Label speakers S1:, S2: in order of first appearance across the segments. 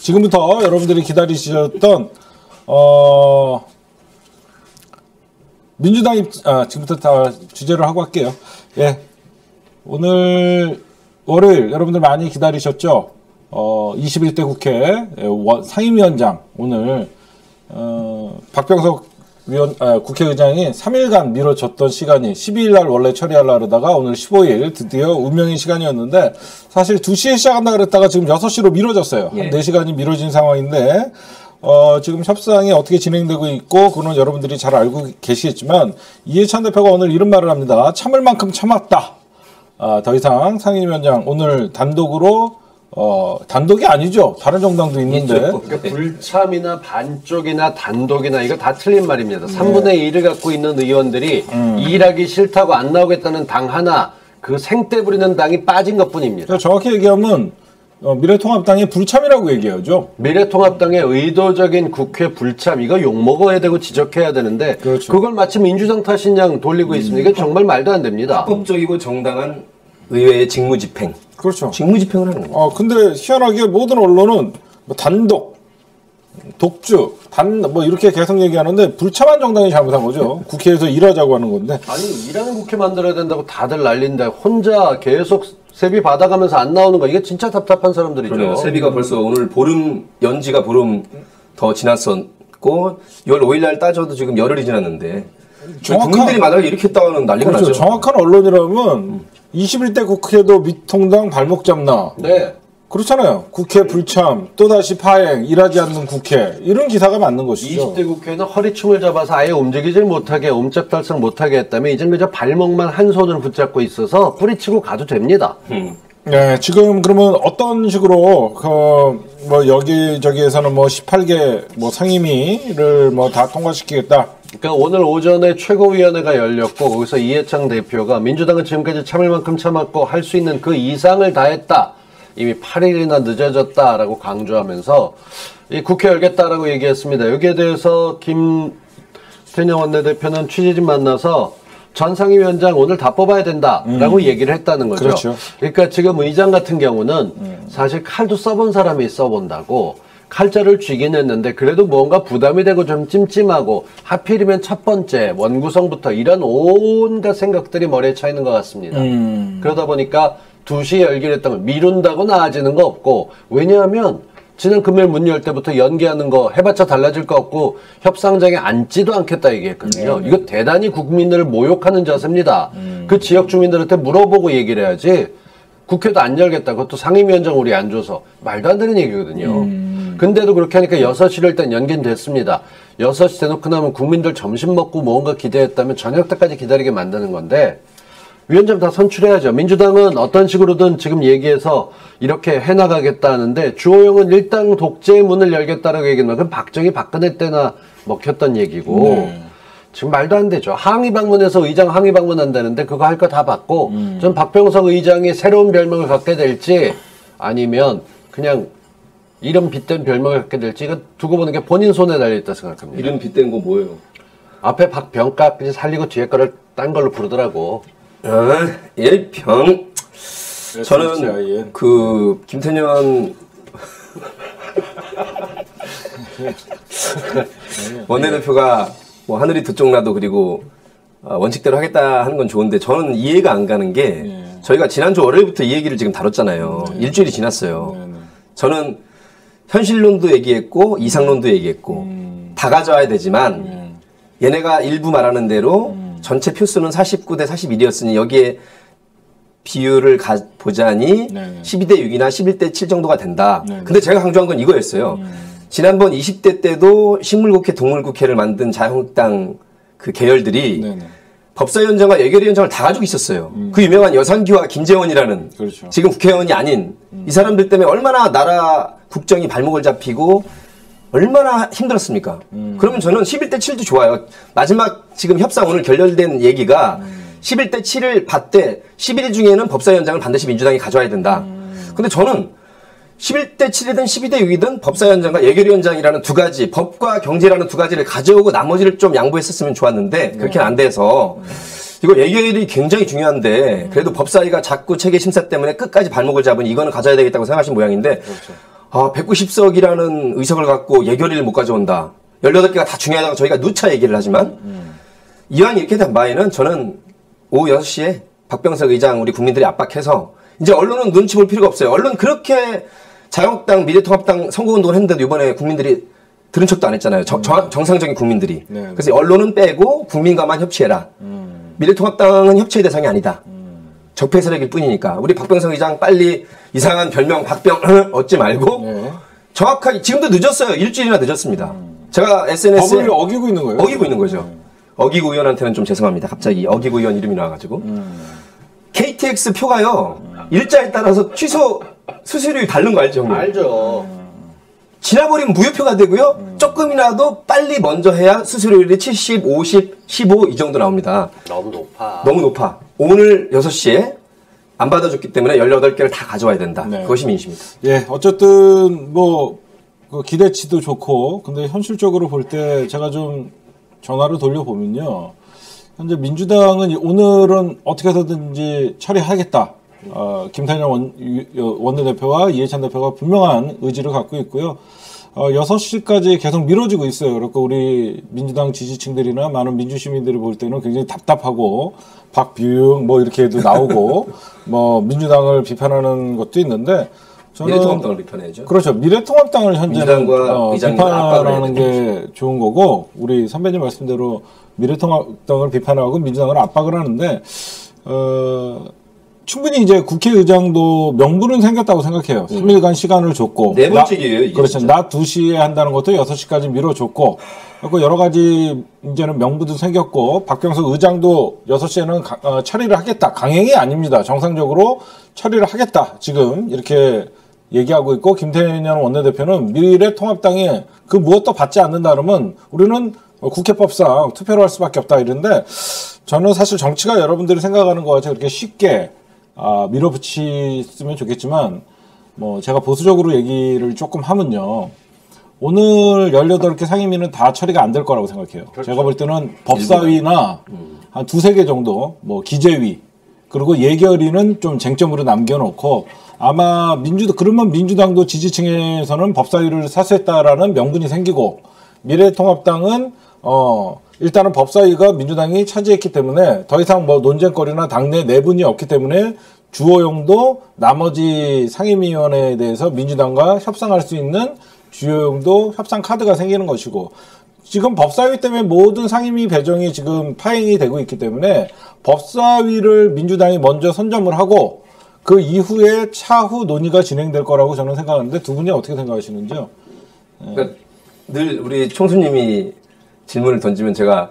S1: 지금부터 여러분들이 기다리셨던 민주당 지금부터 다 주제를 하고 할게요. 예, 오늘 월요일 여러분들 많이 기다리셨죠? 21대 국회 상임위원장 오늘 박병석 국회의장이 3일간 미뤄졌던 시간이 12일 날 원래 처리하려고 그러다가 오늘 15일 드디어 운명의 시간이었는데 사실 2시에 시작한다 그랬다가 지금 6시로 미뤄졌어요. 한 4시간이 미뤄진 상황인데 지금 협상이 어떻게 진행되고 있고 그건 여러분들이 잘 알고 계시겠지만 이해찬 대표가 오늘 이런 말을 합니다. 참을 만큼 참았다. 더 이상 상임위원장 오늘 단독으로 단독이 아니죠. 다른 정당도 있는데.
S2: 그러니까 불참이나 반쪽이나 단독이나 이거 다 틀린 말입니다. 3분의 1을 갖고 있는 의원들이 일하기 싫다고 안 나오겠다는 당 하나, 그 생떼 부리는 당이 빠진 것뿐입니다.
S1: 그러니까 정확히 얘기하면 미래통합당의 불참이라고 얘기하죠.
S2: 미래통합당의 의도적인 국회 불참, 이거 욕먹어야 되고 지적해야 되는데
S1: 그렇죠.
S2: 그걸 마치 민주당 탓인 양 돌리고 있습니다. 이게 정말 말도 안 됩니다.
S3: 합법적이고 정당한 의회의 직무집행.
S1: 그렇죠.
S3: 직무집행을 하는 거예요.
S1: 근데 희한하게 모든 언론은 뭐 단독, 독주, 뭐 이렇게 계속 얘기하는데 불참한 정당이 잘못한 거죠. 국회에서 일하자고 하는 건데.
S2: 아니, 일하는 국회 만들어야 된다고 다들 난리인데 혼자 계속 세비 받아가면서 안 나오는 거, 이게 진짜 답답한 사람들이죠.
S3: 그러네요. 세비가 벌써 오늘 연지가 보름 더 지났었고 6월 5일 날 따져도 지금 열흘이 지났는데 국민들이 만약에 이렇게 했다가는 난리가
S1: 그렇죠.
S3: 나죠.
S1: 정확한 언론이라면 21대 국회도 밑통당 발목 잡나.
S2: 네.
S1: 그렇잖아요. 국회 불참, 또다시 파행, 일하지 않는 국회. 이런 기사가 맞는 것이죠.
S2: 20대 국회는 허리춤을 잡아서 아예 움직이질 못하게, 옴짝달싹 못하게 했다면 이젠 그저 발목만 한 손으로 붙잡고 있어서 뿌리치고 가도 됩니다.
S1: 네, 지금 그러면 어떤 식으로 뭐 여기저기에서는 뭐 18개 뭐 상임위를 뭐 다 통과시키겠다.
S2: 그러니까 오늘 오전에 최고위원회가 열렸고 거기서 이해창 대표가 민주당은 지금까지 참을 만큼 참았고 할 수 있는 그 이상을 다했다. 이미 8일이나 늦어졌다라고 강조하면서 이 국회 열겠다라고 얘기했습니다. 여기에 대해서 김태년 원내대표는 취재진 만나서 전 상임위원장 오늘 다 뽑아야 된다라고 얘기를 했다는 거죠.
S1: 그렇죠.
S2: 그러니까 지금 의장 같은 경우는 사실 칼도 써본 사람이 써본다고 칼자를 쥐긴 했는데 그래도 뭔가 부담이 되고 좀 찜찜하고 하필이면 첫 번째 원구성부터 이런 온갖 생각들이 머리에 차 있는 것 같습니다. 그러다 보니까 2시에 열기로 했다면 미룬다고 나아지는 거 없고, 왜냐하면 지난 금요일 문 열 때부터 연기하는 거 해봤자 달라질 거 없고 협상장에 앉지도 않겠다 얘기했거든요. 이거 대단히 국민들을 모욕하는 자세입니다. 그 지역 주민들한테 물어보고 얘기를 해야지 국회도 안 열겠다. 그것도 상임위원장 우리 안 줘서. 말도 안 되는 얘기거든요. 근데도 그렇게 하니까 6시를 일단 연기는 됐습니다. 6시 대놓고 나면 국민들 점심 먹고 뭔가 기대했다면 저녁 때까지 기다리게 만드는 건데 위원장 다 선출해야죠. 민주당은 어떤 식으로든 지금 얘기해서 이렇게 해나가겠다 하는데 주호영은 일당 독재의 문을 열겠다라고 얘기했는데 그건 박정희 박근혜 때나 먹혔던 얘기고 지금 말도 안 되죠. 항의 방문해서 의장 항의 방문한다는데 그거 할 거 다 받고 전 박병석 의장이 새로운 별명을 갖게 될지 아니면 그냥 이름 빗댄 별명을 갖게 될지 이거 두고 보는 게 본인 손에 달려있다 생각합니다.
S3: 이름 빗댄 거 뭐예요?
S2: 앞에 박병각 살리고 뒤에 거를 딴 걸로 부르더라고.
S3: 저는 그 김태년 원내대표가 뭐 하늘이 두 쪽 나도 그리고 원칙대로 하겠다 하는 건 좋은데 저는 이해가 안 가는 게 저희가 지난주 월요일부터 이 얘기를 지금 다뤘잖아요. 일주일이 지났어요. 저는 현실론도 얘기했고 이상론도 얘기했고 다 가져와야 되지만 얘네가 일부 말하는 대로 전체 표수는 49대 41이었으니 여기에 비율을 보자니 12대 6이나 11대 7 정도가 된다. 근데 제가 강조한 건 이거였어요. 지난번 20대 때도 식물국회, 동물국회를 만든 자유한국당 그 계열들이 법사위원장과 예결위원장을 다 가지고 있었어요. 그 유명한 여상기와 김재원이라는
S1: 그렇죠.
S3: 지금 국회의원이 아닌 이 사람들 때문에 얼마나 나라 국정이 발목을 잡히고 얼마나 힘들었습니까? 그러면 저는 11대 7도 좋아요. 마지막 지금 협상 오늘 결렬된 얘기가 11대 7을 받되 11일 중에는 법사위원장을 반드시 민주당이 가져와야 된다. 근데 저는 11대 7이든 12대 6이든 법사위원장과 예결위원장이라는 두 가지, 법과 경제라는 두 가지를 가져오고 나머지를 좀 양보했었으면 좋았는데 그렇게는 안 돼서 이거 예결이 굉장히 중요한데 그래도 법사위가 자꾸 체계 심사 때문에 끝까지 발목을 잡으니 이거는 가져야 되겠다고 생각하신 모양인데 190석이라는 의석을 갖고 예결위를 못 가져온다. 18개가 다 중요하다고 저희가 누차 얘기를 하지만 이왕 이렇게 된 바에는 저는 오후 6시에 박병석 의장 우리 국민들이 압박해서 이제 언론은 눈치 볼 필요가 없어요. 언론 그렇게 자유한국당, 미래통합당 선거운동을 했는데도 이번에 국민들이 들은 척도 안 했잖아요. 정상적인 국민들이.
S1: 네.
S3: 그래서 언론은 빼고 국민과만 협치해라. 미래통합당은 협치의 대상이 아니다. 적폐 세력일 뿐이니까. 우리 박병석 의장 빨리 이상한 별명 박병 얻지 말고
S1: 네.
S3: 정확하게 지금도 늦었어요. 일주일이나 늦었습니다. 제가 SNS에
S1: 법을 어기고 있는 거예요.
S3: 어기고 있는 거죠. 어기고 의원한테는 좀 죄송합니다. 갑자기 어기고 의원 이름이 나와가지고 KTX 표가요 일자에 따라서 취소 수수료율이 다른 거 알죠, 형님?
S2: 알죠.
S3: 지나버리면 무효표가 되고요. 조금이라도 빨리 먼저 해야 수수료율이 70, 50, 15 이 정도 나옵니다.
S2: 너무 높아.
S3: 너무 높아. 오늘 6시에 안 받아줬기 때문에 18개를 다 가져와야 된다.
S1: 네.
S3: 그것이 민심이다.
S1: 예, 어쨌든 뭐 그 기대치도 좋고, 근데 현실적으로 볼 때 제가 좀 전화를 돌려보면요. 현재 민주당은 오늘은 어떻게 해서든지 처리하겠다. 김태년 원내대표와 이해찬 대표가 분명한 의지를 갖고 있고요. 6시까지 계속 미뤄지고 있어요. 그러니까 우리 민주당 지지층들이나 많은 민주시민들이 볼 때는 굉장히 답답하고 박뷰응 뭐 이렇게도 나오고 뭐 민주당을 비판하는 것도 있는데 저는
S3: 미래통합당을 비판해야죠.
S1: 그렇죠. 미래통합당을 현재는 비판하는 게 좋은 거고 우리 선배님 말씀대로 미래통합당을 비판하고 민주당을 압박을 하는데 충분히 이제 국회의장도 명분은 생겼다고 생각해요. 3일간 시간을 줬고.
S3: 네 번째 기회예요, 이게.
S1: 그렇죠.
S3: 진짜.
S1: 낮 2시에 한다는 것도 6시까지 미뤄줬고. 그리고 여러 가지 이제는 명분도 생겼고. 박병석 의장도 6시에는 처리를 하겠다. 강행이 아닙니다. 정상적으로 처리를 하겠다. 지금 이렇게 얘기하고 있고. 김태년 원내대표는 미래통합당에 그 무엇도 받지 않는다 그러면 우리는 국회법상 투표를 할 수밖에 없다 이런데 저는 사실 정치가 여러분들이 생각하는 것 같이 그렇게 쉽게 밀어붙이면 좋겠지만 뭐 제가 보수적으로 얘기를 조금 하면요. 오늘 18개 상임위는 다 처리가 안 될 거라고 생각해요.
S2: 그렇죠.
S1: 제가 볼 때는 법사위나 한 2-3개 정도 뭐 기재위 그리고 예결위는 좀 쟁점으로 남겨놓고 아마 그러면 민주당도 지지층에서는 법사위를 사수했다라는 명분이 생기고 미래통합당은 일단은 법사위가 민주당이 차지했기 때문에 더 이상 뭐 논쟁거리나 당내 내분이 없기 때문에 주호영도 나머지 상임위원회에 대해서 민주당과 협상할 수 있는 주호영도 협상 카드가 생기는 것이고 지금 법사위 때문에 모든 상임위 배정이 지금 파행이 되고 있기 때문에 법사위를 민주당이 먼저 선점을 하고 그 이후에 차후 논의가 진행될 거라고 저는 생각하는데 두 분이 어떻게 생각하시는지요?
S3: 그러니까 늘 우리 총수님이 질문을 던지면 제가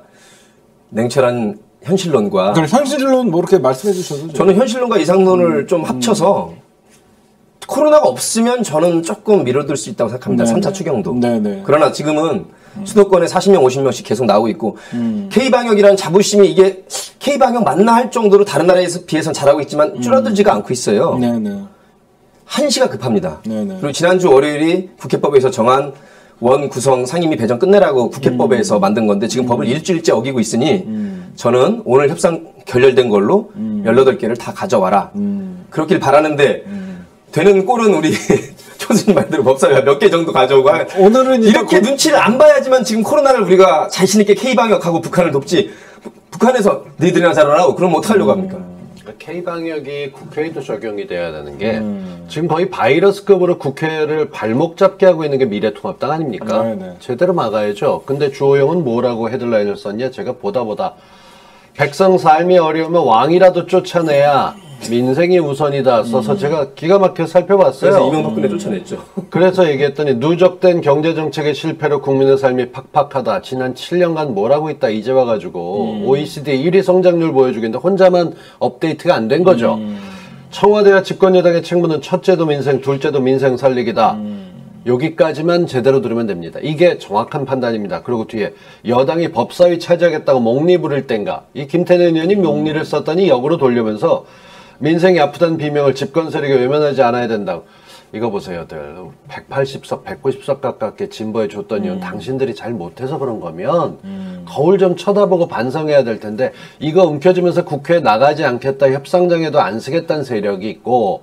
S3: 냉철한 현실론과
S1: 현실론 뭐 이렇게 말씀해 주셔도
S3: 저는 현실론과 이상론을 좀 합쳐서 코로나가 없으면 저는 조금 미뤄둘 수 있다고 생각합니다.
S1: 네네.
S3: 3차 추경도.
S1: 네네.
S3: 그러나 지금은 수도권에 40명, 50명씩 계속 나오고 있고 K방역이라는 자부심이 이게 K방역 맞나 할 정도로 다른 나라에 비해서는 잘하고 있지만 줄어들지가 않고 있어요.
S1: 네네.
S3: 한시가 급합니다.
S1: 네네.
S3: 그리고 지난주 월요일이 국회법에서 정한 원 구성 상임위 배정 끝내라고 국회법에서 만든 건데 지금 법을 일주일째 어기고 있으니 저는 오늘 협상 결렬된 걸로 18개를 다 가져와라. 그렇길 바라는데 되는 꼴은 우리 총수님 말대로 법사위가 몇 개 정도 가져오고
S1: 오늘은
S3: 이렇게 눈치를 안 봐야지만 지금 코로나를 우리가 자신 있게 K방역하고 북한을 돕지 북한에서 너희들이나 잘하라고 그럼 어떡하려고 합니까?
S2: K방역이 국회에도 적용이 돼야 되는 게 지금 거의 바이러스급으로 국회를 발목 잡게 하고 있는 게 미래통합당 아닙니까?
S1: 네네.
S2: 제대로 막아야죠. 근데 주호영은 뭐라고 헤드라인을 썼냐? 제가 보다 백성 삶이 어려우면 왕이라도 쫓아내야 민생이 우선이다 써서 제가 기가 막혀 살펴봤어요.
S3: 그래서 이명박근혜 쫓아냈죠.
S2: 그래서 얘기했더니 누적된 경제정책의 실패로 국민의 삶이 팍팍하다. 지난 7년간 뭘 하고 있다 이제 와가지고 OECD 1위 성장률 보여주겠는데 혼자만 업데이트가 안 된 거죠. 청와대와 집권여당의 책무는 첫째도 민생, 둘째도 민생 살리기다. 여기까지만 제대로 들으면 됩니다. 이게 정확한 판단입니다. 그리고 뒤에 여당이 법사위 차지하겠다고 목리 부릴 땐가 이 김태년 의원이 목리를 썼더니 역으로 돌리면서 민생이 아프다는 비명을 집권 세력이 외면하지 않아야 된다고. 이거 보세요들 180석 190석 가깝게 진보해 줬던 이유는 당신들이 잘 못해서 그런 거면 거울 좀 쳐다보고 반성해야 될 텐데 이거 움켜쥐면서 국회에 나가지 않겠다 협상장에도 안 쓰겠다는 세력이 있고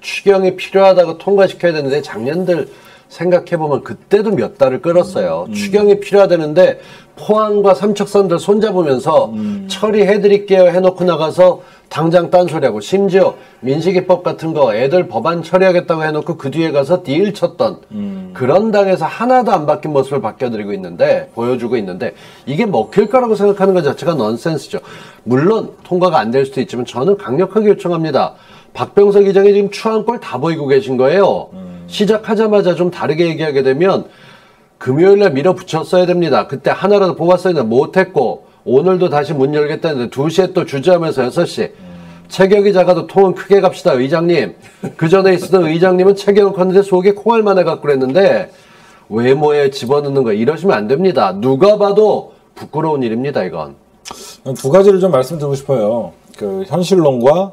S2: 추경이 필요하다고 통과시켜야 되는데 작년들 생각해보면 그때도 몇 달을 끌었어요. 추경이 필요하다는데 포항과 삼척선들 손잡으면서 처리해드릴게요 해놓고 나가서 당장 딴소리하고 심지어 민식이법 같은 거 애들 법안 처리하겠다고 해놓고 그 뒤에 가서 딜 쳤던 그런 당에서 하나도 안 바뀐 모습을 보여주고 있는데 이게 먹힐 거라고 생각하는 것 자체가 넌센스죠. 물론 통과가 안 될 수도 있지만 저는 강력하게 요청합니다. 박병석 의장이 지금 추한 꼴 다 보이고 계신 거예요. 시작하자마자 좀 다르게 얘기하게 되면 금요일날 밀어붙였어야 됩니다. 그때 하나라도 뽑았어야 되는데 못했고 오늘도 다시 문 열겠다는데 2시에 또 주저하면서 6시 체격이 작아도 통은 크게 갑시다 의장님. 그 전에 있었던 의장님은 체격은 컸는데 속에 콩알만 해갖고 그랬는데 외모에 집어넣는 거 이러시면 안 됩니다. 누가 봐도 부끄러운 일입니다 이건.
S1: 두 가지를 좀 말씀드리고 싶어요. 그 현실론과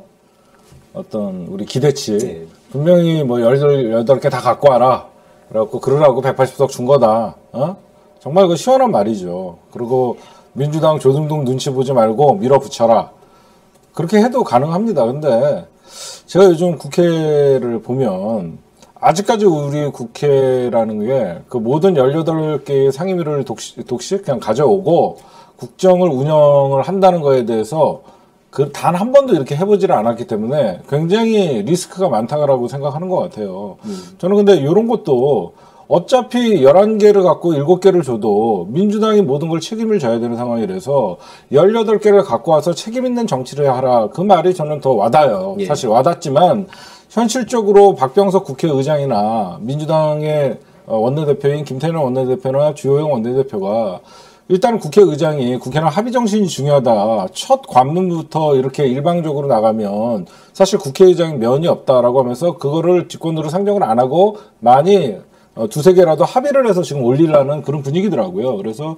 S1: 어떤 우리 기대치.
S3: 네.
S1: 분명히 뭐 18개 다 갖고 와라. 그래갖고 그러라고 180석 준 거다. 정말 그 시원한 말이죠. 그리고 민주당 조중동 눈치 보지 말고 밀어붙여라. 그렇게 해도 가능합니다. 근데 제가 요즘 국회를 보면 아직까지 우리 국회라는 게 그 모든 18개의 상임위를 독식 그냥 가져오고 국정을 운영을 한다는 거에 대해서 그 단 한 번도 이렇게 해보지를 않았기 때문에 굉장히 리스크가 많다고 생각하는 것 같아요. 저는 근데 이런 것도 어차피 11개를 갖고 7개를 줘도 민주당이 모든 걸 책임을 져야 되는 상황이라서 18개를 갖고 와서 책임 있는 정치를 하라. 그 말이 저는 더 와닿아요.
S3: 예.
S1: 사실 와닿지만 현실적으로 박병석 국회의장이나 민주당의 원내대표인 김태년 원내대표나 주호영 원내대표가 일단 국회의장이 국회는 합의 정신이 중요하다. 첫 관문부터 이렇게 일방적으로 나가면 사실 국회의장이 면이 없다라고 하면서 그거를 직권으로 상정을 안 하고 많이 두세 개라도 합의를 해서 지금 올리려는 그런 분위기더라고요. 그래서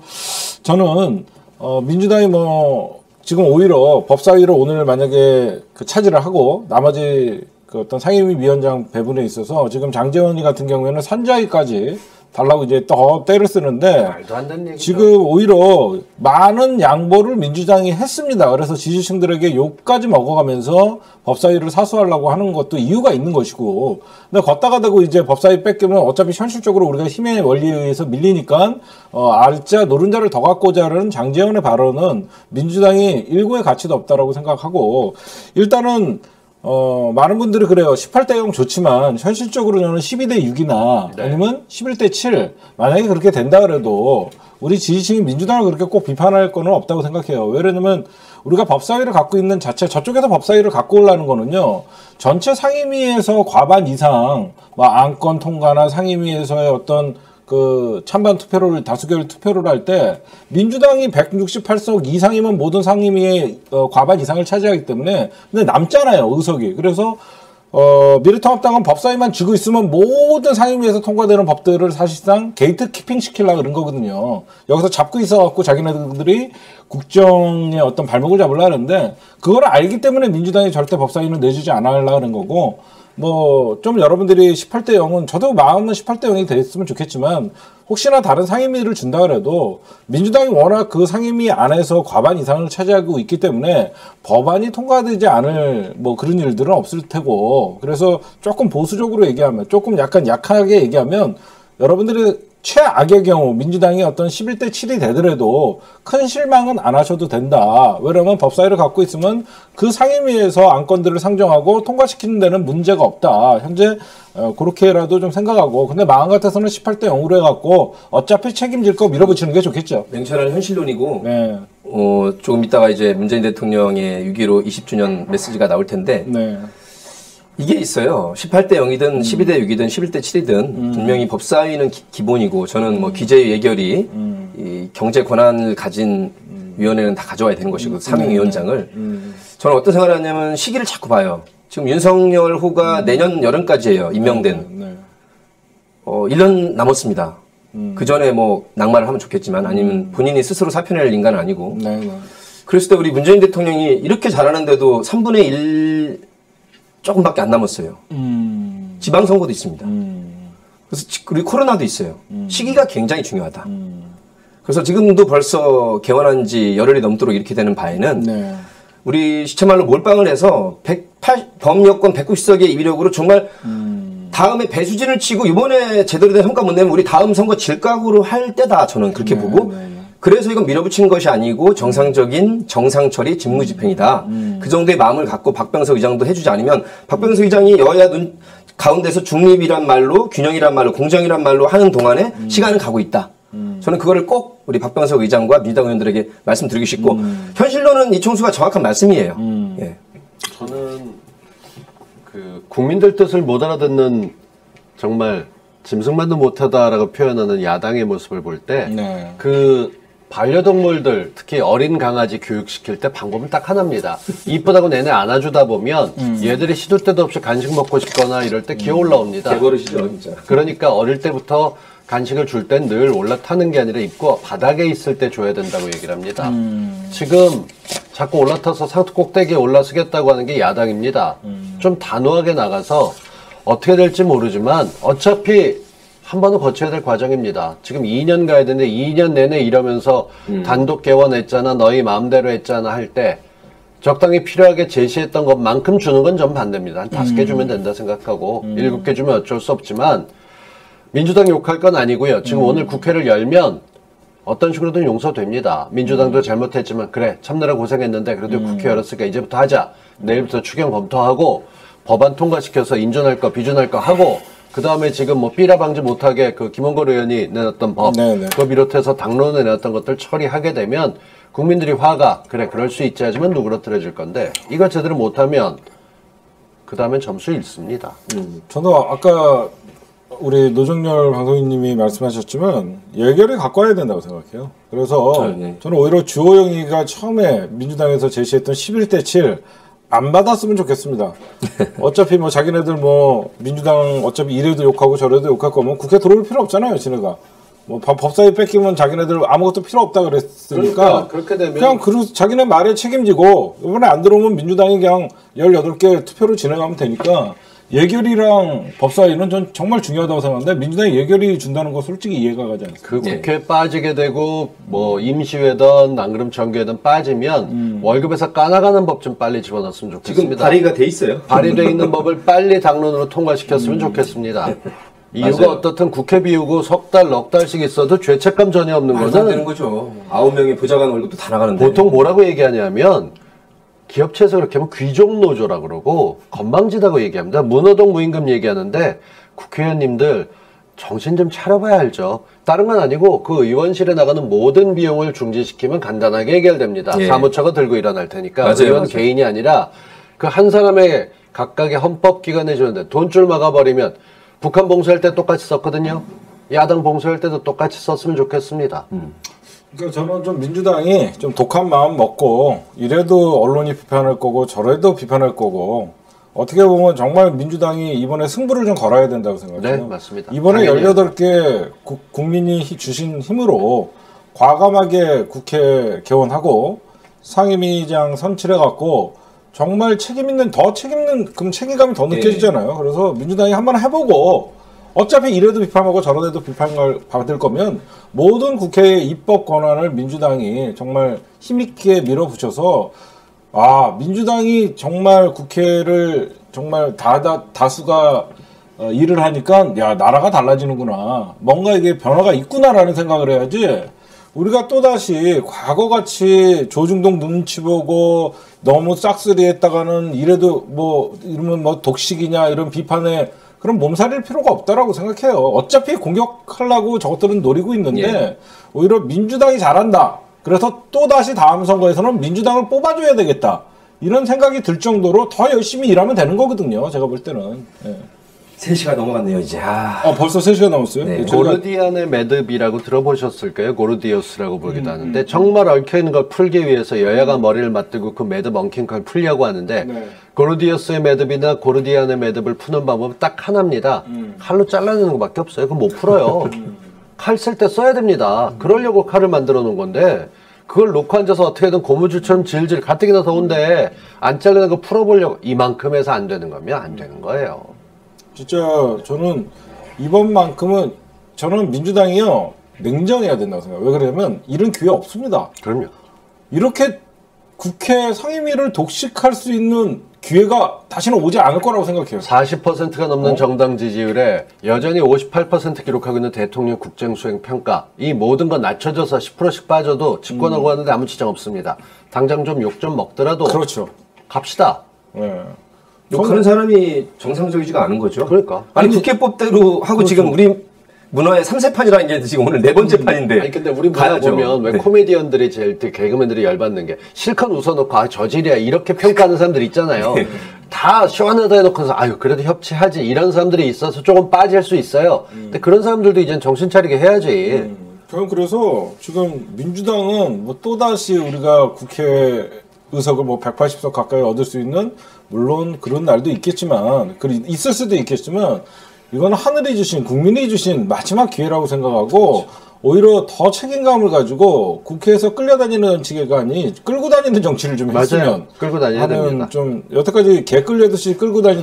S1: 저는 민주당이 뭐 지금 오히려 법사위를 오늘 만약에 그 차지를 하고 나머지 그 어떤 상임위 위원장 배분에 있어서 지금 장제원이 같은 경우에는 산자위까지 달라고 이제 또 때를 쓰는데
S2: 말도 안 되는 얘기죠.
S1: 지금 오히려 많은 양보를 민주당이 했습니다. 그래서 지지층들에게 욕까지 먹어가면서 법사위를 사수하려고 하는 것도 이유가 있는 것이고, 근데 걷다가 대고 이제 법사위 뺏기면 어차피 현실적으로 우리가 힘의 원리에 의해서 밀리니까 알자 노른자를 더 갖고자 하는 장제원의 발언은 민주당이 일고의 가치도 없다라고 생각하고, 일단은 많은 분들이 그래요. 18대 0 좋지만 현실적으로 저는 12대 6이나
S2: 네.
S1: 아니면 11대 7 만약에 그렇게 된다 그래도 우리 지지층이 민주당을 그렇게 꼭 비판할 거는 없다고 생각해요. 왜냐면 우리가 법사위를 갖고 있는 자체 저쪽에서 법사위를 갖고 오려는 거는요. 전체 상임위에서 과반 이상 뭐 안건 통과나 상임위에서의 어떤 그 찬반 투표를 다수결 투표를 할 때 민주당이 168석 이상이면 모든 상임위의 과반 이상을 차지하기 때문에 근데 남잖아요 의석이. 그래서 미래통합당은 법사위만 쥐고 있으면 모든 상임위에서 통과되는 법들을 사실상 게이트 키핑 시키려고 그런 거거든요. 여기서 잡고 있어갖고 자기네들이 국정의 어떤 발목을 잡으려고 하는데 그걸 알기 때문에 민주당이 절대 법사위는 내주지 않으려고 하는 거고, 뭐 좀 여러분들이 18대 0은 저도 마음은 18대 0이 됐으면 좋겠지만 혹시나 다른 상임위를 준다 그래도 민주당이 워낙 그 상임위 안에서 과반 이상을 차지하고 있기 때문에 법안이 통과되지 않을 뭐 그런 일들은 없을 테고, 그래서 조금 보수적으로 얘기하면 조금 약간 약하게 얘기하면 여러분들이 최악의 경우 민주당이 어떤 11대 7이 되더라도 큰 실망은 안 하셔도 된다. 왜냐면 법사위를 갖고 있으면 그 상임위에서 안건들을 상정하고 통과시키는 데는 문제가 없다. 현재 그렇게라도 좀 생각하고, 근데 마음 같아서는 18대 0으로 해갖고 어차피 책임질 거 밀어붙이는 게 좋겠죠.
S3: 냉철한 현실론이고
S1: 네.
S3: 조금 있다가 이제 문재인 대통령의 6.15 20주년 메시지가 나올 텐데
S1: 네.
S3: 이게 있어요. 18대 0이든 12대 6이든 11대 7이든 분명히 법사위는 기본이고, 저는 뭐 기재 예결이 이 경제 권한을 가진 위원회는 다 가져와야 되는 것이고 상임위원장을 저는 어떤 생각을 하냐면 시기를 자꾸 봐요. 지금 윤석열 후가 내년 여름까지예요. 임명된.
S1: 네.
S3: 1년 남았습니다. 그 전에 뭐 낙마를 하면 좋겠지만 아니면 본인이 스스로 사표 낼 인간은 아니고.
S1: 네. 네.
S3: 그랬을 때 우리 문재인 대통령이 이렇게 잘하는데도 3분의 1 조금밖에 안 남았어요. 지방선거도 있습니다. 그래서 우리 코로나도 있어요. 시기가 굉장히 중요하다. 그래서 지금도 벌써 개원한 지 열흘이 넘도록 이렇게 되는 바에는
S1: 네.
S3: 우리 시체말로 몰빵을 해서 범여권 190석의 위력으로 정말 다음에 배수진을 치고 이번에 제대로 된 성과 못 내면 우리 다음 선거 질각으로 할 때다. 저는 그렇게 보고 그래서 이건 밀어붙이는 것이 아니고 정상적인 정상처리 직무집행이다. 그 정도의 마음을 갖고 박병석 의장도 해주지 않으면 박병석 의장이 여야 가운데서 중립이란 말로 균형이란 말로 공정이란 말로 하는 동안에 시간은 가고 있다. 저는 그거를 꼭 우리 박병석 의장과 민주당 의원들에게 말씀드리고 싶고 현실로는 이총수가 정확한 말씀이에요. 예.
S2: 저는 그 국민들 뜻을 못 알아듣는 정말 짐승만도 못하다라고 표현하는 야당의 모습을 볼 때 그 반려동물들 특히 어린 강아지 교육시킬 때 방법은 딱 하나입니다. 이쁘다고 내내 안아주다 보면 얘들이 시도 때도 없이 간식 먹고 싶거나 이럴 때 기어 올라옵니다.
S3: 개버릇이죠 진짜.
S2: 그러니까 어릴 때부터 간식을 줄 땐 늘 올라타는 게 아니라 입구 바닥에 있을 때 줘야 된다고 얘기를 합니다. 지금 자꾸 올라타서 상투 꼭대기에 올라서겠다고 하는 게 야당입니다. 좀 단호하게 나가서 어떻게 될지 모르지만 어차피 한 번은 거쳐야 될 과정입니다. 지금 2년 가야 되는데 2년 내내 이러면서 단독 개원했잖아, 너희 마음대로 했잖아 할 때 적당히 필요하게 제시했던 것만큼 주는 건 전 반대입니다. 한 5개 주면 된다 생각하고 7개 주면 어쩔 수 없지만 민주당 욕할 건 아니고요. 지금 오늘 국회를 열면 어떤 식으로든 용서됩니다. 민주당도 잘못했지만 그래 참느라 고생했는데 그래도 국회 열었으니까 이제부터 하자. 내일부터 추경 검토하고 법안 통과시켜서 인준할 거 비준할 거 하고 그 다음에 지금 뭐 삐라 방지 못하게 그 김원걸 의원이 내놨던 법 그거 비롯해서 당론에 내놨던 것들 처리하게 되면 국민들이 화가 그래 그럴 수 있지 하지만 누그러뜨려질 건데 이거 제대로 못하면 그 다음엔 점수 잃습니다.
S1: 저도 아까 우리 노정열 방송인님이 말씀하셨지만 예결을 갖고 와야 된다고 생각해요. 그래서 저는 오히려 주호영이가 처음에 민주당에서 제시했던 11대 7 안 받았으면 좋겠습니다. 어차피 뭐 자기네들 뭐 민주당 어차피 이래도 욕하고 저래도 욕할 거면 국회 들어올 필요 없잖아요, 지네가. 뭐 법사위 뺏기면 자기네들 아무것도 필요 없다 그랬으니까
S2: 그렇게 되면
S1: 그냥 자기네 말에 책임지고 이번에 안 들어오면 민주당이 그냥 18개 투표로 진행하면 되니까 예결이랑 법사위는 전 정말 중요하다고 생각하는데 민주당이 예결이 준다는 거 솔직히 이해가 가지 않습니다.
S2: 그 국회에 빠지게 되고 뭐 임시회든 안 그러면 정기회든 빠지면 월급에서 까나가는 법 좀 빨리 집어넣었으면 좋겠습니다.
S3: 지금 발의가 돼 있어요.
S2: 발의돼 있는 법을 빨리 당론으로 통과시켰으면 좋겠습니다. 이유가
S3: 맞아요.
S2: 어떻든 국회 비우고 석 달, 넉 달씩 있어도 죄책감 전혀 없는
S3: 말도 안 되는
S2: 거는
S3: 거죠. 9명의 보좌관 월급도 다 나가는데.
S2: 보통 뭐라고 얘기하냐면 기업체에서 그렇게 하면 귀족노조라 그러고 건방지다고 얘기합니다. 문호동 무임금 얘기하는데 국회의원님들 정신 좀 차려봐야 알죠. 다른 건 아니고 그 의원실에 나가는 모든 비용을 중지시키면 간단하게 해결됩니다.
S3: 예.
S2: 사무처가 들고 일어날 테니까
S3: 맞아요,
S2: 의원
S3: 맞아요.
S2: 개인이 아니라 그 한 사람의 각각의 헌법기관에 주는데 돈줄 막아버리면 북한 봉쇄할 때 똑같이 썼거든요. 야당 봉쇄할 때도 똑같이 썼으면 좋겠습니다.
S1: 그러니까 저는 좀 민주당이 좀 독한 마음 먹고 이래도 언론이 비판할 거고 저래도 비판할 거고 어떻게 보면 정말 민주당이 이번에 승부를 좀 걸어야 된다고 생각해요.
S2: 네, 맞습니다.
S1: 이번에
S2: 당연히
S1: 18개 국민이 주신 힘으로 과감하게 국회 개원하고 상임위장 선출해갖고 정말 그럼 책임감이 더 느껴지잖아요. 그래서 민주당이 한번 해보고 어차피 이래도 비판하고 저래도 비판을 받을 거면 모든 국회의 입법 권한을 민주당이 정말 힘있게 밀어붙여서 민주당이 정말 국회를 정말 다수가 일을 하니까 야 나라가 달라지는구나 뭔가 이게 변화가 있구나라는 생각을 해야지 우리가 또다시 과거같이 조중동 눈치 보고 너무 싹쓸이했다가는 이래도 뭐 이러면 뭐 독식이냐 이런 비판에 그럼 몸살일 필요가 없다라고 생각해요. 어차피 공격하려고 저것들은 노리고 있는데 오히려 민주당이 잘한다. 그래서 또다시 다음 선거에서는 민주당을 뽑아줘야 되겠다. 이런 생각이 들 정도로 더 열심히 일하면 되는 거거든요. 제가 볼 때는.
S3: 3시가 넘어갔네요 이제.
S1: 벌써 3시간 넘었어요?
S3: 네.
S2: 고르디안의 매듭이라고 들어보셨을까요? 고르디우스라고 부르기도 하는데 정말 얽혀있는 걸 풀기 위해서 여야가 머리를 맞대고 그 매듭 엉킨 걸 풀려고 하는데 고르디우스의 매듭이나 고르디안의 매듭을 푸는 방법은 딱 하나입니다. 칼로 잘라내는 것밖에 없어요. 그럼 못 풀어요. 칼 쓸 때 써야 됩니다. 그러려고 칼을 만들어 놓은 건데 그걸 놓고 앉아서 어떻게든 고무줄처럼 질질 가뜩이나 더운데 안 잘라낸 거 풀어보려고 이만큼 해서 안 되는 거면 안 되는 거예요.
S1: 진짜 저는 이번만큼은 저는 민주당이요 냉정해야 된다고 생각해요. 왜 그러냐면 이런 기회 없습니다.
S2: 그럼요.
S1: 이렇게 국회 상임위를 독식할 수 있는 기회가 다시는 오지 않을 거라고 생각해요.
S2: 40%가 넘는 정당 지지율에 여전히 58% 기록하고 있는 대통령 국정수행 평가, 이 모든 건 낮춰져서 10%씩 빠져도 집권하고 하는데 아무 지장 없습니다. 당장 좀 욕 좀 먹더라도
S1: 그렇죠.
S2: 갑시다.
S1: 네.
S3: 욕하는 사람이 정상적이지가 않은 거죠.
S2: 그러니까.
S3: 아니 국회법대로 하고 지금 우리 문화의 3세판이라는 게 지금 오늘 4번째 판인데.
S2: 아니 근데 우리 문화
S3: 가야죠.
S2: 보면 왜
S3: 네.
S2: 코미디언들이 제일 개그맨들이 열받는 게 실컷 웃어놓고 아 저질이야 이렇게 평가하는 사람들 있잖아요. 다 시원하다 해놓고서 아유 그래도 협치하지 이런 사람들이 있어서 조금 빠질 수 있어요. 근데 그런 사람들도 이제 정신 차리게 해야지.
S1: 저는 그래서 지금 민주당은 뭐 또다시 우리가 국회 의석을 뭐 180석 가까이 얻을 수 있는 물론 그런 날도 있겠지만 있을 수도 있겠지만 이건 하늘이 주신 국민이 주신 마지막 기회라고 생각하고 오히려 더 책임감을 가지고 국회에서 끌려다니는 정치가 아니 끌고 다니는 정치를 좀 했으면
S2: 맞아요. 끌고 다녀야 됩니다.
S1: 좀 여태까지 개 끌려듯이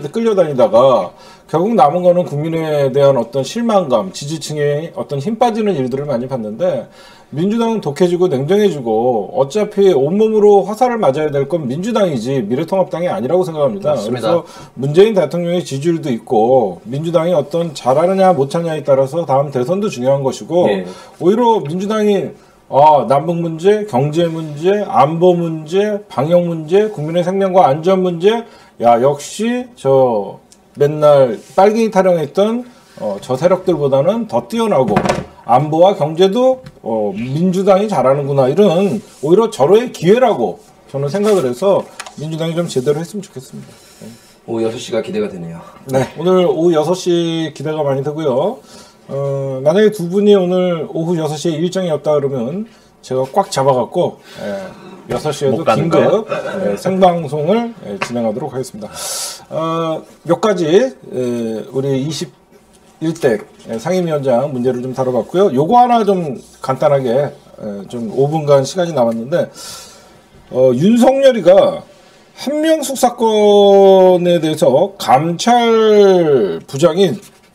S1: 끌려다니다가 결국 남은 거는 국민에 대한 어떤 실망감, 지지층의 어떤 힘 빠지는 일들을 많이 봤는데 민주당은 독해지고 냉정해지고 어차피 온몸으로 화살을 맞아야 될 건 민주당이지 미래통합당이 아니라고 생각합니다.
S2: 맞습니다.
S1: 그래서 문재인 대통령의 지지율도 있고 민주당이 어떤 잘하느냐 못하느냐에 따라서 다음 대선도 중요한 것이고
S3: 네.
S1: 오히려 민주당이 남북 문제, 경제 문제, 안보 문제, 방역 문제, 국민의 생명과 안전 문제, 야 역시 저 맨날 빨갱이 타령했던 저 세력들보다는 더 뛰어나고 안보와 경제도 민주당이 잘하는구나 이런 오히려 절호의 기회라고 저는 생각을 해서 민주당이 좀 제대로 했으면 좋겠습니다.
S3: 오후 6시가 기대가 되네요.
S1: 네, 오늘 오후 6시 기대가 많이 되고요. 만약에 두 분이 오늘 오후 6시에 일정이 없다 그러면 제가 꽉 잡아갖고 6시에도 긴급 생방송을 진행하도록 하겠습니다. 몇 가지 우리 21대 상임위원장 문제를 좀 다뤄봤고요. 요거 하나 좀 간단하게 좀 5분간 시간이 남았는데 윤석열이가 한명숙 사건에 대해서 감찰 부장이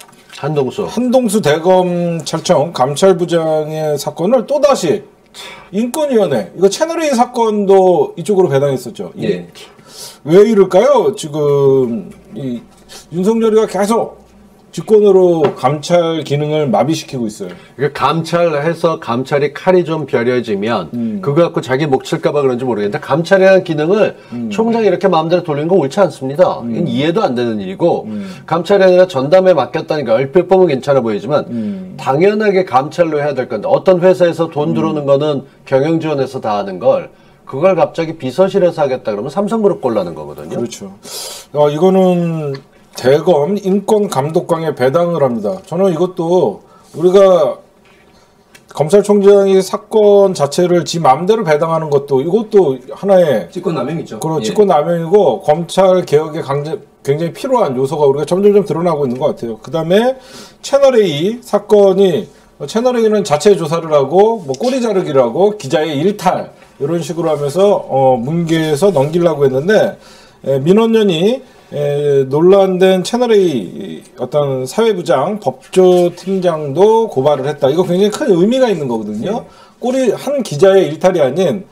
S1: 한동수 대검찰청 감찰부장의 사건을 또다시 인권위원회 이거 채널A 사건도 이쪽으로 배당했었죠.
S3: 예.
S1: 왜 이럴까요? 지금 이 윤석열이가 계속 직권으로 감찰 기능을 마비시키고 있어요.
S2: 감찰해서 감찰이 칼이 좀 벼려지면 그거 갖고 자기 목 칠까봐 그런지 모르겠는데 감찰이라는 기능을 총장이 이렇게 마음대로 돌리는 건 옳지 않습니다. 이건 이해도 안 되는 일이고 감찰이 아니라 전담에 맡겼다니까 얼핏 보면 괜찮아 보이지만 당연하게 감찰로 해야 될 건데 어떤 회사에서 돈 들어오는 거는 경영 지원해서 다 하는 걸 그걸 갑자기 비서실에서 하겠다 그러면 삼성그룹 꼴라는 거거든요.
S1: 그렇죠. 이거는 대검 인권감독관에 배당을 합니다. 저는 이것도 우리가 검찰총장이 사건 자체를 지 마음대로 배당하는 것도 이것도 하나의
S3: 직권남용이죠.
S1: 그런 직권남용이고 검찰 개혁에 굉장히 필요한 요소가 우리가 점점 드러나고 있는 것 같아요. 그 다음에 채널A 사건이 채널A는 자체 조사를 하고 뭐 꼬리 자르기를 하고 기자의 일탈 이런 식으로 하면서 문개에서 넘기려고 했는데 민원연이 논란된 채널A 어떤 사회부장 법조팀장도 고발을 했다. 이거 굉장히 큰 의미가 있는 거거든요. 꼬리 한 기자의 일탈이 아닌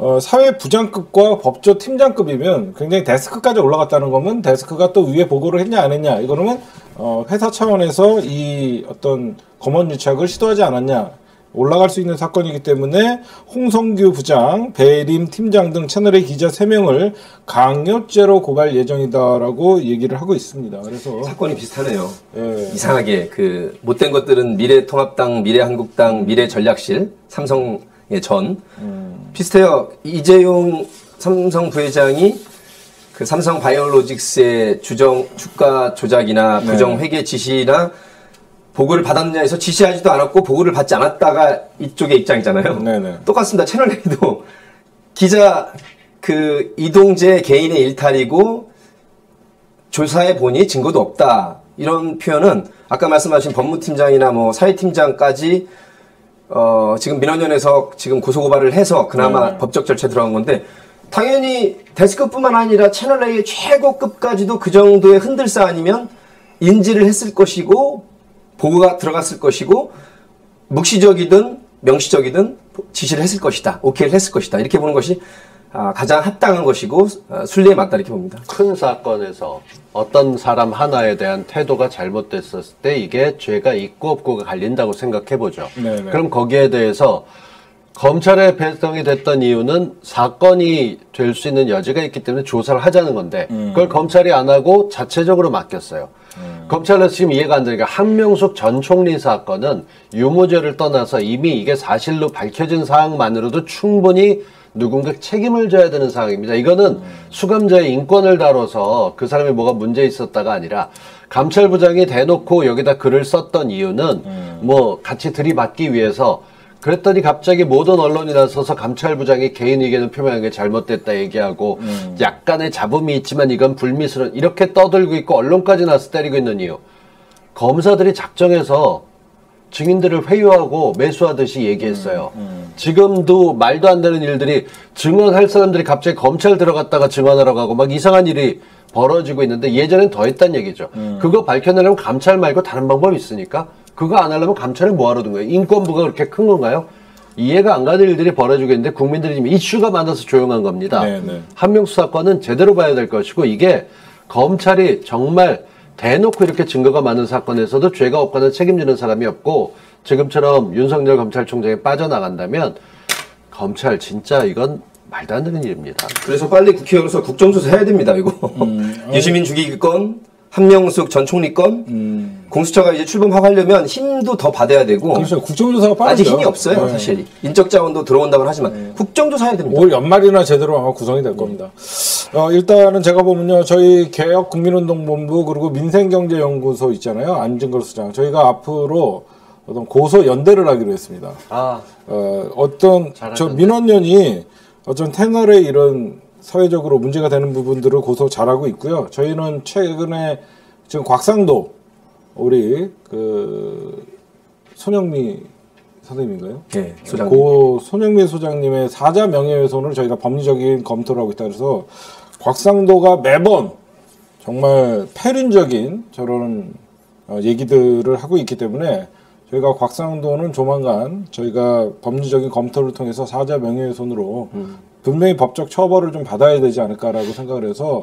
S1: 사회부장급과 법조팀장급이면 굉장히 데스크까지 올라갔다는 거면 데스크가 또 위에 보고를 했냐 안 했냐 이거는 회사 차원에서 이 어떤 검언 유착을 시도하지 않았냐 올라갈 수 있는 사건이기 때문에 홍성규 부장, 배림 팀장 등 채널A 기자 3명을 강요죄로 고발 예정이다라고 얘기를 하고 있습니다. 그래서
S3: 사건이 비슷하네요.
S1: 예.
S3: 이상하게 그 못된 것들은 미래통합당, 미래한국당, 미래전략실, 삼성의 전 비슷해요. 이재용 삼성 부회장이 그 삼성 바이오로직스의 주가 조작이나 부정 회계 지시나 보고를 받았느냐 해서 지시하지도 않았고 보고를 받지 않았다가 이쪽의 입장이잖아요.
S1: 네네.
S3: 똑같습니다. 채널A도 기자 그 이동재 개인의 일탈이고 조사해 보니 증거도 없다. 이런 표현은 아까 말씀하신 법무팀장이나 뭐 사회팀장까지 지금 민원연에서 지금 고소고발을 해서 그나마 법적 절차에 들어간 건데 당연히 데스크뿐만 아니라 채널A의 최고급까지도 그 정도의 흔들사 아니면 인지를 했을 것이고 보고가 들어갔을 것이고 묵시적이든 명시적이든 지시를 했을 것이다. 오케이를 했을 것이다. 이렇게 보는 것이 가장 합당한 것이고 순리에 맞다 이렇게 봅니다.
S2: 큰 사건에서 어떤 사람 하나에 대한 태도가 잘못됐었을 때 이게 죄가 있고 없고가 갈린다고 생각해보죠.
S1: 네네.
S2: 그럼 거기에 대해서 검찰에 배정이 됐던 이유는 사건이 될 수 있는 여지가 있기 때문에 조사를 하자는 건데 그걸 검찰이 안 하고 자체적으로 맡겼어요. 검찰에서 지금 이해가 안 되니까 한명숙 전 총리 사건은 유무죄를 떠나서 이미 이게 사실로 밝혀진 사항만으로도 충분히 누군가 책임을 져야 되는 상황입니다. 이거는 수감자의 인권을 다뤄서 그 사람이 뭐가 문제 있었다가 아니라 감찰부장이 대놓고 여기다 글을 썼던 이유는 뭐 같이 들이받기 위해서 그랬더니 갑자기 모든 언론이 나서서 감찰부장이 개인 의견을 표명한 게 잘못됐다 얘기하고 약간의 잡음이 있지만 이건 불미스러운 이렇게 떠들고 있고 언론까지 나서 때리고 있는 이유. 검사들이 작정해서 증인들을 회유하고 매수하듯이 얘기했어요. 지금도 말도 안 되는 일들이 증언할 사람들이 갑자기 검찰 들어갔다가 증언하러 가고 막 이상한 일이 벌어지고 있는데 예전엔 더 했단 얘기죠. 그거 밝혀내려면 감찰 말고 다른 방법이 있으니까 그거 안 하려면 감찰을 뭐하러 둔 거예요? 인권부가 그렇게 큰 건가요? 이해가 안 가는 일들이 벌어지고 있는데 국민들이 지금 이슈가 많아서 조용한 겁니다.
S1: 네네.
S2: 한명수 사건은 제대로 봐야 될 것이고 이게 검찰이 정말 대놓고 이렇게 증거가 많은 사건에서도 죄가 없거나 책임지는 사람이 없고 지금처럼 윤석열 검찰총장이 빠져나간다면 검찰 진짜 이건 말도 안 되는 일입니다.
S3: 그래서 빨리 국회의원으로서 국정조사 해야 됩니다. 이거 유시민 죽이기 건, 한명숙 전 총리 건, 공수처가 이제 출범하려면 힘도 더 받아야 되고.
S1: 그렇죠. 국정조사가 빠르죠.
S3: 아직 힘이 없어요,
S1: 네.
S3: 사실. 인적 자원도 들어온다고 하지만 국정조사 해야 됩니다.
S1: 올 연말이나 제대로 아마 구성이 될 겁니다. 일단은 제가 보면요, 저희 개혁국민운동본부 그리고 민생경제연구소 있잖아요, 안진걸 수장. 저희가 앞으로 어떤 고소 연대를 하기로 했습니다. 어떤 저 민원연이 어떤 채널에 이런 사회적으로 문제가 되는 부분들을 고소 잘하고 있고요. 저희는 최근에 지금 곽상도 우리 그 손영미 선생님인가요?
S3: 네, 소장님.
S1: 고 손영미 소장님의 사자 명예훼손을 저희가 법리적인 검토를 하고 있다 그래서 곽상도가 매번 정말 패륜적인 저런 얘기들을 하고 있기 때문에 저희가 곽상도는 조만간 저희가 법리적인 검토를 통해서 사자 명예훼손으로 분명히 법적 처벌을 좀 받아야 되지 않을까라고 생각을 해서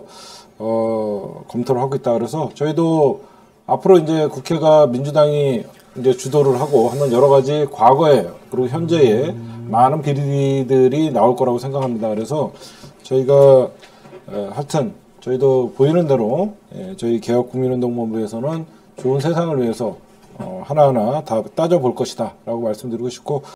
S1: 검토를 하고 있다 그래서 저희도 앞으로 이제 국회가 민주당이 이제 주도를 하고 하는 여러 가지 과거에 그리고 현재에 많은 비리들이 나올 거라고 생각합니다. 그래서 저희가 하여튼 저희도 보이는 대로 저희 개혁국민운동본부에서는 좋은 세상을 위해서 하나하나 다 따져볼 것이다 라고 말씀드리고 싶고